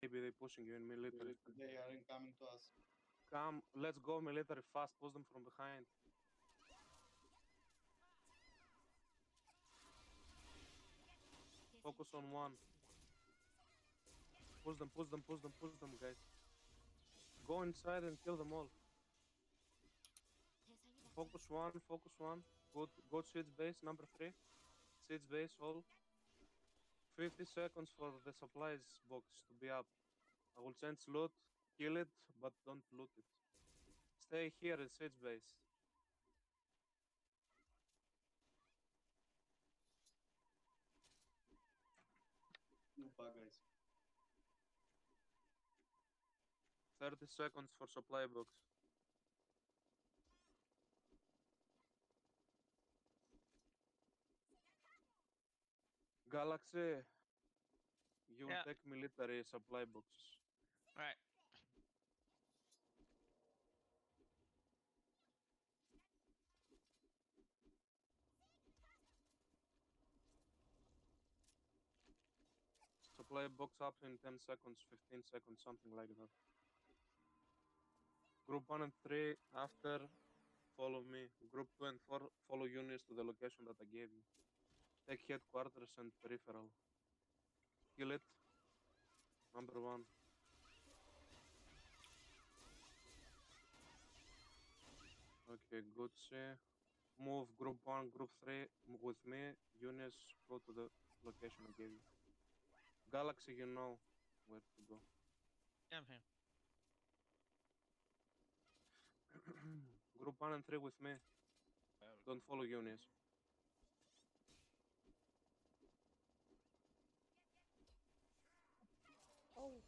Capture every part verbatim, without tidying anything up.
maybe they're pushing you in military. They are incoming to us. Come, let's go military fast. Push them from behind. Focus on one. Push them, push them, push them, push them, guys. Go inside and kill them all. Focus one, focus one. Go, go Siege base, number three. Siege base, all. fifty seconds for the supplies box to be up. I will change loot, kill it, but don't loot it. Stay here at Siege base. No bug, guys. thirty seconds for supply box. Galaxy, you Yeah. take military supply boxes. Alright. Supply box up in ten seconds, fifteen seconds, something like that. Group one and three, after, follow me. Group two and four, follow units to the location that I gave you. Take headquarters and peripheral. Kill it. Number one. Okay, good. See. Move group one, group three with me. Units, go to the location I gave you. Galaxy, you know where to go. Yeah, I'm here. Group one and three with me. Don't follow units. Oh.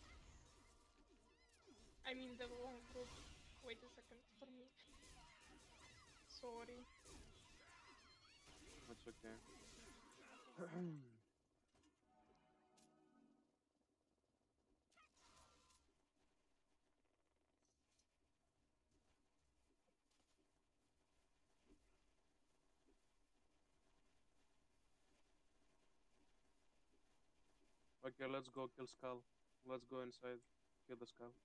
I'm in the wrong group. Wait a second for me. Sorry. That's okay. Okay, let's go kill Skull. Let's go inside. Kill the Skull.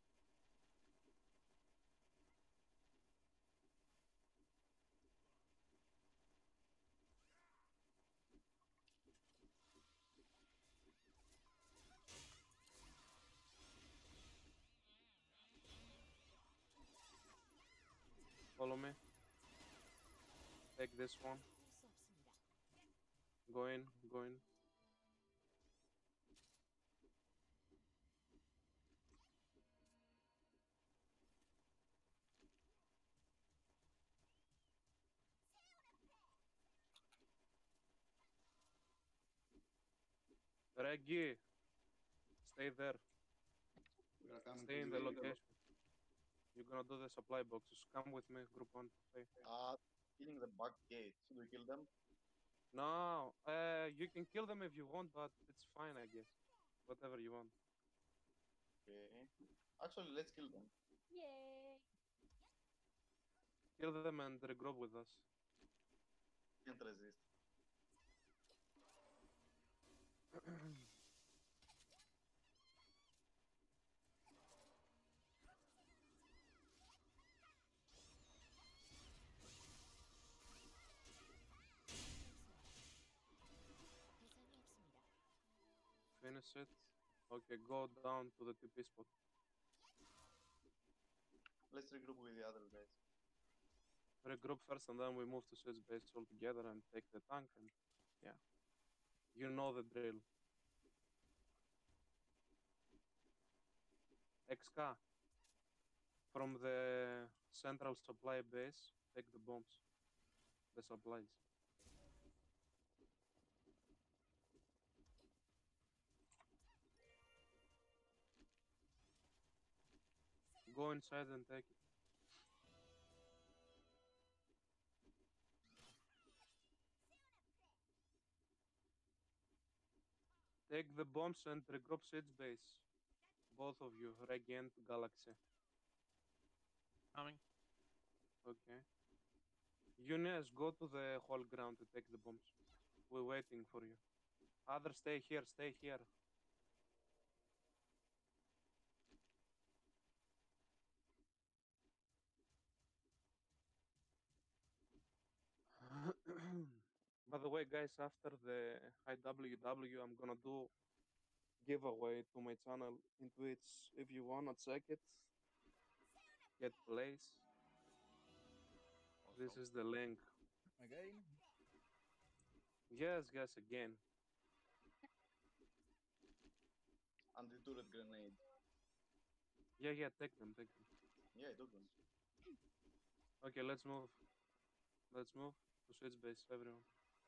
Follow me. Take this one. Go in, go in. Reggie, stay there. We are coming Stay to in you. the location. You're gonna do the supply boxes. Come with me, group one. Stay. Uh, killing the back gate. Should we kill them? No, uh, you can kill them if you want, but it's fine, I guess. Whatever you want. Okay. Actually, let's kill them. Yay. Kill them and regroup with us. Can't resist. Finish it. Okay, go down to the T P spot. Let's regroup with the other guys. Regroup first and then we move to Siege base all together and take the tank and yeah. You know the drill. X K. From the central supply base, take the bombs. The supplies. Go inside and take it. Take the bombs and regroup Siege base. Both of you, Regent Galaxy. Coming. Okay. Eunice, go to the whole ground to take the bombs. We're waiting for you. Others, stay here, stay here. By the way, guys, after the I W W, I'm gonna do giveaway to my channel in Twitch. If you wanna check it, get place. This Also, is the link. Again? Yes, yes, again. Anti-turret grenade. Yeah, yeah, take them, take them. Yeah, I took them. Okay, let's move. Let's move to switch base, everyone.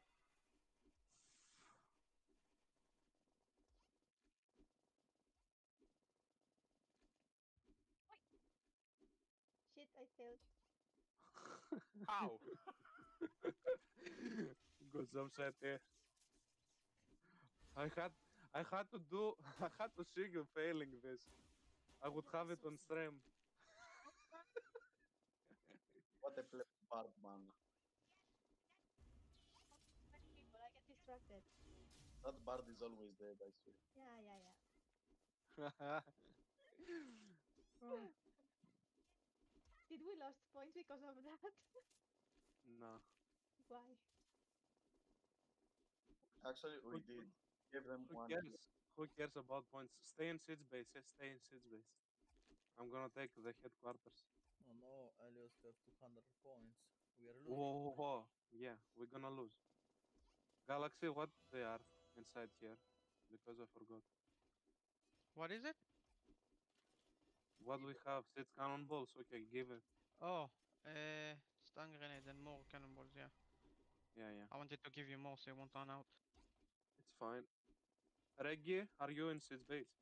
Shit, I failed. how? Good job, Seti. I had, I had to do, I had to see you failing this. I would have it on stream. What a play bard, man. People, I get distracted. That bard is always dead, I swear. Yeah, yeah, yeah. Did we lost points because of that? No. Why? Actually, we Who- did. Give them Who one. cares? Who cares about points? Stay in siege base. Yes, stay in siege base. I'm gonna take the headquarters. Oh no, Elios have two hundred points. We are losing. Whoa, whoa, whoa. Yeah, we're gonna lose. Galaxy, what they are inside here? Because I forgot. What is it? What we have? Six cannonballs. Okay, give it. Oh, uh, stun grenade and more cannonballs, yeah. Yeah, yeah. I wanted to give you more so you won't run out. It's fine. Reggie, are you in siege base?